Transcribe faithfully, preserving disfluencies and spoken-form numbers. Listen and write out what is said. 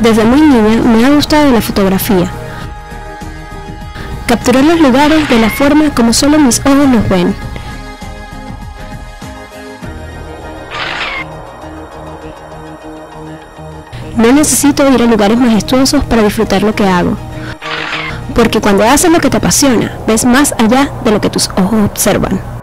Desde muy niña me ha gustado la fotografía. Capturar los lugares de la forma como solo mis ojos los ven. No necesito ir a lugares majestuosos para disfrutar lo que hago, porque cuando haces lo que te apasiona, ves más allá de lo que tus ojos observan.